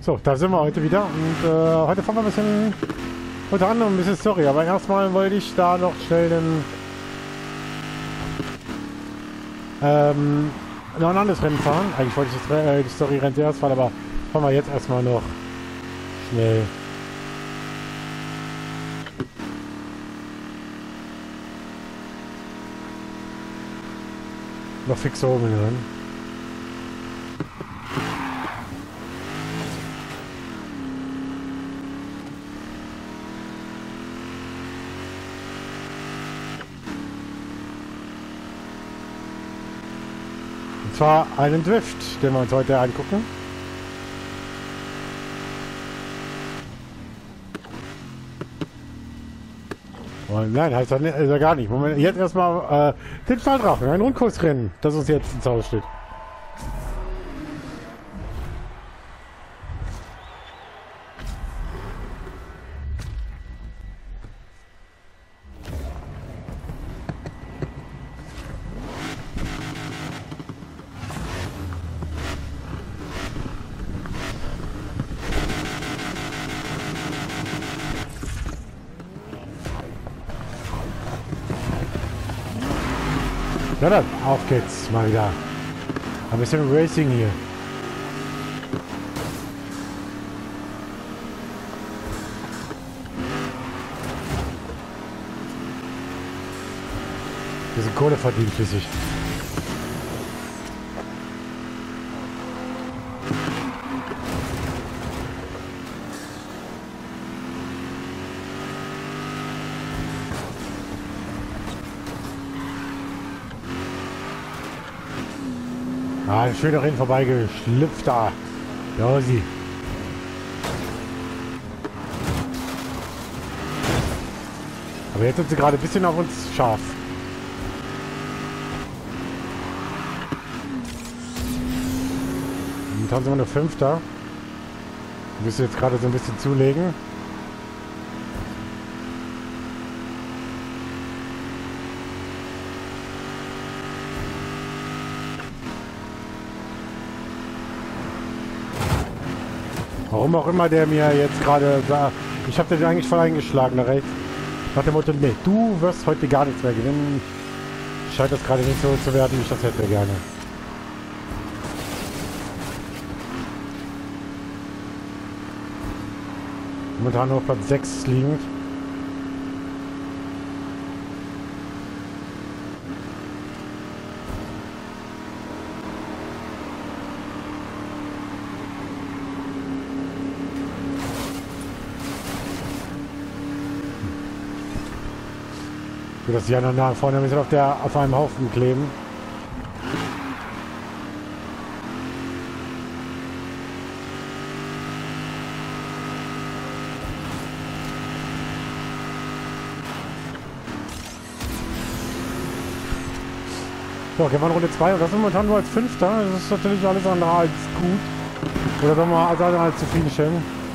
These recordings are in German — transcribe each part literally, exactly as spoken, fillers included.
So, da sind wir heute wieder und äh, heute fahren wir ein bisschen, unter anderem ein bisschen Story, aber erstmal wollte ich da noch schnell den, ähm, noch ein anderes Rennen fahren. Eigentlich wollte ich das, äh, die Story-Rennen zuerst fahren, aber fahren wir jetzt erstmal noch schnell. Noch fix oben drin. Und zwar einen Drift, den wir uns heute angucken. Oh nein, heißt er, nicht, ist er gar nicht. Moment, jetzt erstmal äh, den Stahldrachen, ein Rundkursrennen, das uns jetzt ins Haus steht. Na dann, auf geht's mal wieder. Ein bisschen Racing hier. Wir sind Kohle verdient flüssig. Ah, ein schöner Rennen vorbeigeschlüpft da. Ja, sie. Aber jetzt sind sie gerade ein bisschen auf uns scharf. Momentan sind wir nur Fünfter. Wir müssen jetzt gerade so ein bisschen zulegen. Warum auch immer der mir jetzt gerade sagt, ich habe den eigentlich voll eingeschlagen, da rechts. Nach dem Motto, nee, du wirst heute gar nichts mehr gewinnen. Scheint das gerade nicht so zu werden, wie ich das hätte gerne. Momentan nur auf Platz sechs liegend. Gut, dass die anderen nach vorne ein bisschen auf, der, auf einem Haufen kleben. So, gehen wir in Runde zwei und das sind momentan nur als Fünfter. Das ist natürlich alles andere als gut. Oder sagen wir mal, alles andere als zufriedenstellend.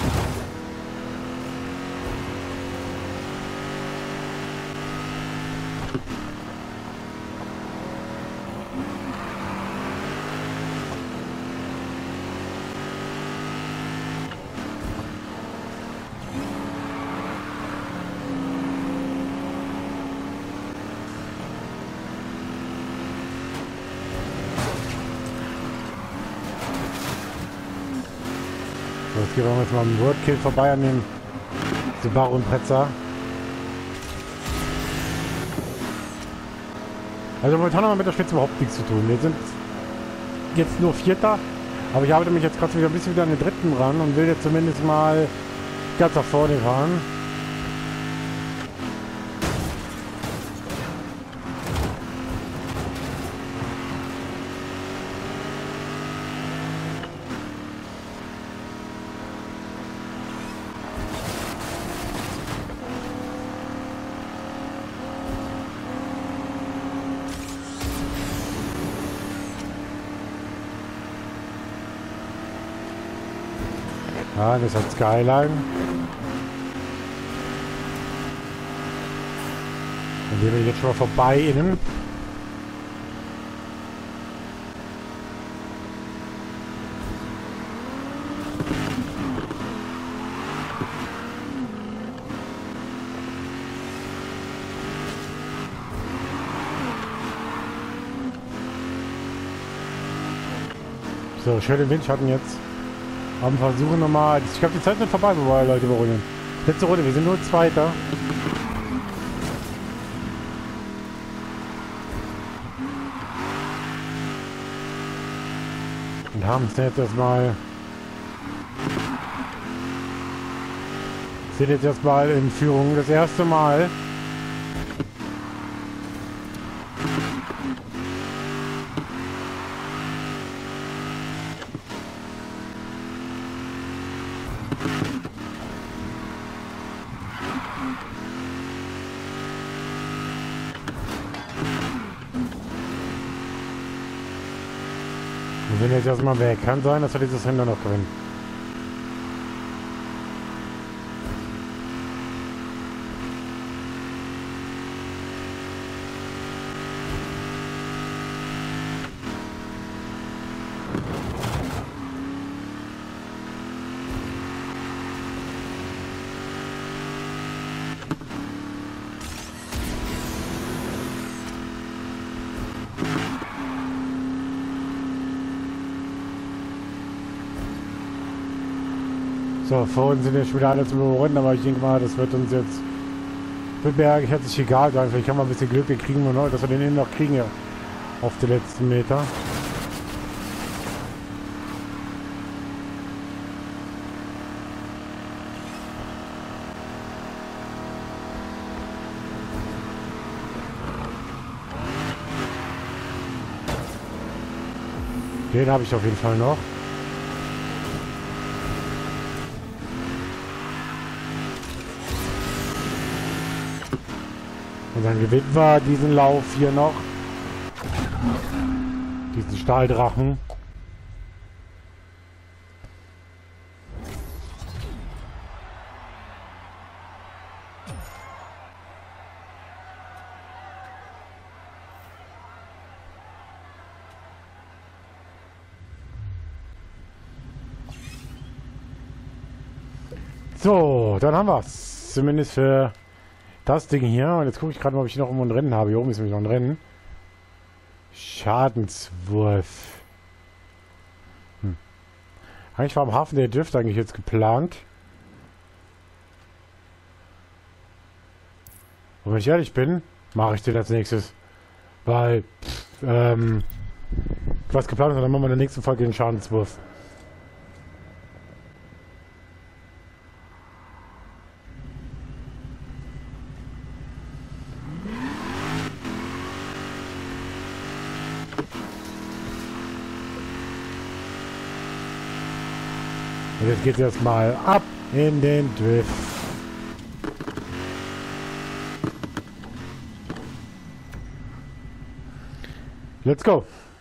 So, jetzt gehen wir jetzt mal am Wordkill vorbei an den Subaru Impreza. Also momentan haben wir mit der Spitze überhaupt nichts zu tun. Wir sind jetzt nur Vierter, aber ich arbeite mich jetzt gerade wieder ein bisschen wieder an den Dritten ran und will jetzt zumindest mal ganz nach vorne fahren. Ja, das hat Skyline. Dann gehen wir jetzt schon mal vorbei innen. So, schön den Windschatten jetzt. Aber versuchen nochmal. Ich glaube, die Zeit ist vorbei, wo wir Leute überholen. Letzte Runde, wir sind nur Zweiter. Und haben es jetzt erstmal. Sind jetzt erstmal in Führung das erste Mal. Wir sind jetzt erstmal weg. Kann sein, dass wir dieses Händler noch gewinnen. So, vor uns sind jetzt schon wieder alle zum Überrunden, aber ich denke mal, das wird uns jetzt, wird mir eigentlich herzlich egal sein. Vielleicht haben wir ein bisschen Glück, den kriegen wir noch, dass wir den innen noch kriegen ja, auf die letzten Meter. Den habe ich auf jeden Fall noch. Und dann gewinnen wir diesen Lauf hier noch. Diesen Stahldrachen. So, dann haben wir es. Zumindest für das Ding hier. Und jetzt gucke ich gerade mal, ob ich noch irgendwo ein Rennen habe. Hier oben ist nämlich noch ein Rennen. Schadenswurf. Hm. Eigentlich war am Hafen der Drift eigentlich jetzt geplant. Und wenn ich ehrlich bin, mache ich den als nächstes. Weil, pff, ähm, was geplant ist, dann machen wir in der nächsten Folge den Schadenswurf. Und jetzt geht es erstmal ab in den Drift. Let's go.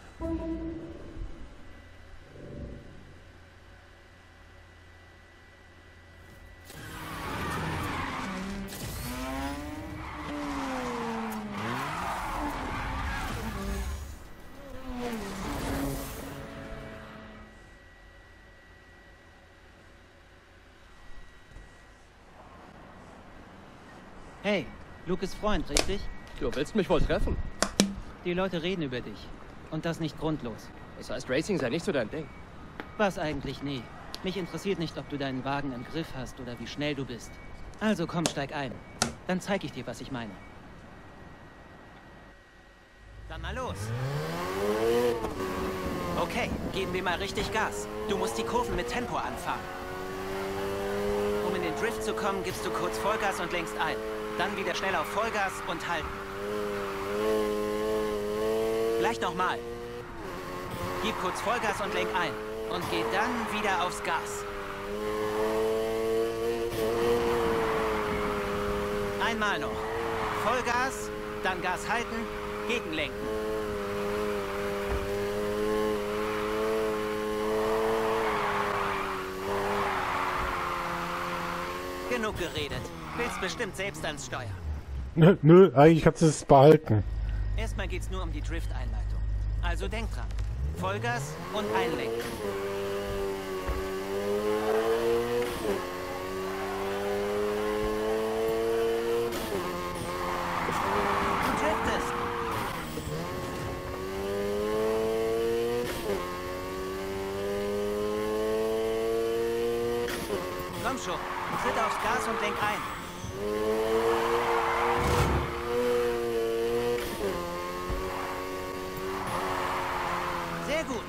Hey, Luke ist Freund, richtig? Du willst mich wohl treffen? Die Leute reden über dich. Und das nicht grundlos. Das heißt, Racing sei nicht so dein Ding. Was eigentlich nie. Mich interessiert nicht, ob du deinen Wagen im Griff hast oder wie schnell du bist. Also komm, steig ein. Dann zeig ich dir, was ich meine. Dann mal los. Okay, geben wir mal richtig Gas. Du musst die Kurven mit Tempo anfahren. Um in den Drift zu kommen, gibst du kurz Vollgas und lenkst ein. Dann wieder schnell auf Vollgas und halten. Gleich nochmal. Gib kurz Vollgas und lenk ein. Und geh dann wieder aufs Gas. Einmal noch. Vollgas, dann Gas halten, gegenlenken. Genug geredet. Willst bestimmt selbst ans Steuer. Nö, nö, eigentlich kannst du es behalten. Erstmal geht's nur um die Drift-Einleitung. Also denk dran. Vollgas und einlenken. Du driftest. Komm schon, tritt aufs Gas und lenk ein. Sehr gut.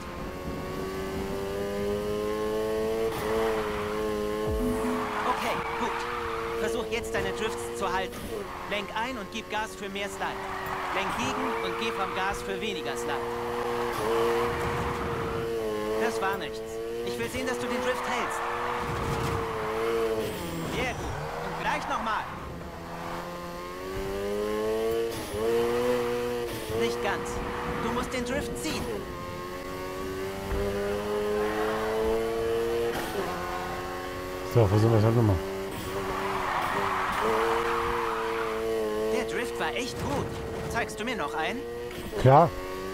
Okay, gut. Versuch jetzt deine Drifts zu halten. Lenk ein und gib Gas für mehr Slide. Lenk gegen und geh vom Gas für weniger Slide. Das war nichts. Ich will sehen, dass du den Drift hältst. Sehr gut. Und gleich nochmal. Nicht ganz. Du musst den Drift ziehen. So, versuchen wir es halt nochmal. Der Drift war echt gut. Zeigst du mir noch einen? Klar.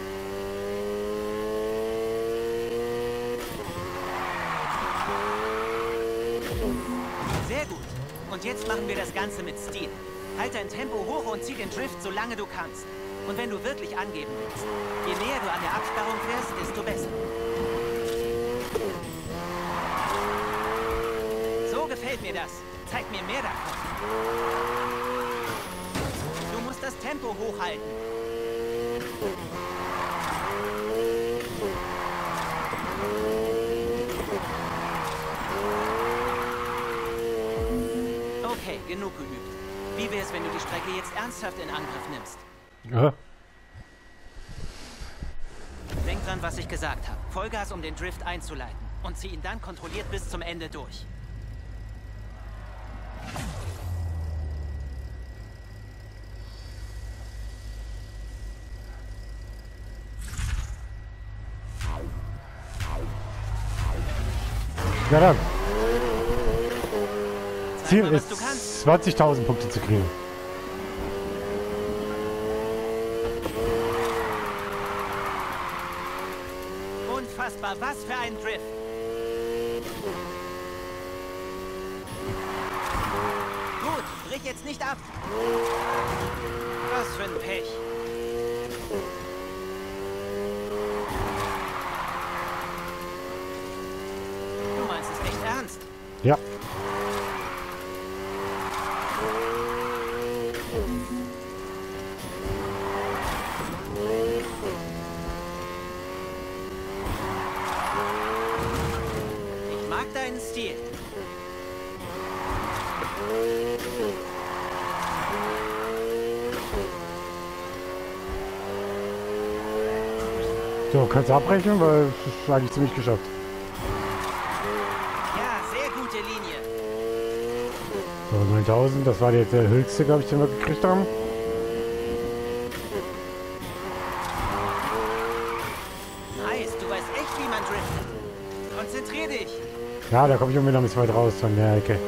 Sehr gut. Und jetzt machen wir das Ganze mit Stil. Halt dein Tempo hoch und zieh den Drift, solange du kannst. Und wenn du wirklich angeben willst, je näher du an der Absperrung fährst, desto besser. So gefällt mir das. Zeig mir mehr davon. Du musst das Tempo hochhalten. Okay, genug geübt. Wie wär's, wenn du die Strecke jetzt ernsthaft in Angriff nimmst? Ja. Denk dran, was ich gesagt habe. Vollgas, um den Drift einzuleiten. Und zieh ihn dann kontrolliert bis zum Ende durch. Ja dann. Zeig Ziel mal, was ist du kannst. zwanzigtausend Punkte zu kriegen. Unfassbar, was für ein Drift. Gut, brich jetzt nicht ab. Was für ein Pech. Du meinst es echt ernst? Ja. Ich mag deinen Stil. So, kannst du abbrechen, weil es ist eigentlich ziemlich geschafft. Ja, sehr gute Linie. So, neuntausend, das war jetzt der höchste, glaube ich, den wir gekriegt haben. Nice, du weißt echt, wie man driftet. Konzentrier dich. Ja, da komme ich irgendwie noch ein bisschen weit raus von der Ecke.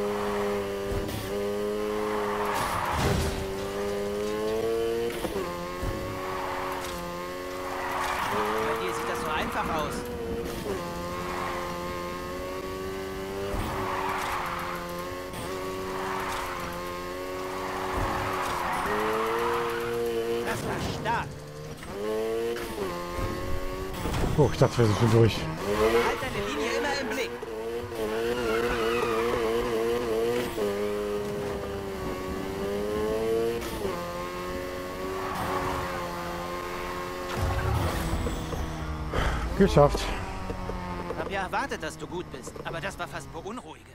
Bei dir sieht das so einfach aus. Das war stark. Oh, ich dachte, wir sind schon durch. Halt deine Linie immer im Blick. Geschafft. Hab ja erwartet, dass du gut bist, aber das war fast beunruhigend.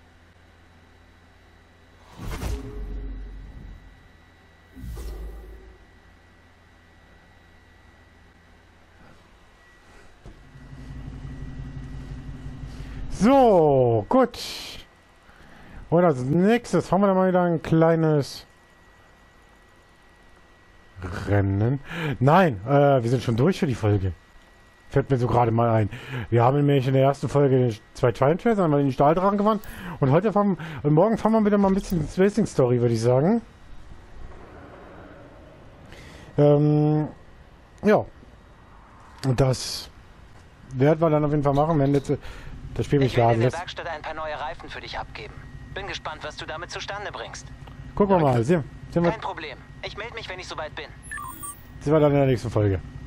So, gut. Und als nächstes haben wir dann mal wieder ein kleines Rennen. Nein, äh, wir sind schon durch für die Folge. Fällt mir so gerade mal ein. Wir haben nämlich in der ersten Folge den zwei Giant Trails, einmal den Stahldrachen gewonnen. Und heute fahren, und morgen fahren wir wieder mal ein bisschen Racing Story, würde ich sagen. Ähm, ja. Und das werden wir dann auf jeden Fall machen, wenn jetzt das Spiel mich Ich werde laden in der lässt. Werkstatt ein paar neue Reifen für dich abgeben. Bin gespannt, was du damit zustande bringst. Gucken wir mal. Sehen, sehen, wir, Kein Problem. Ich melde mich, wenn ich soweit bin. sehen wir dann in der nächsten Folge.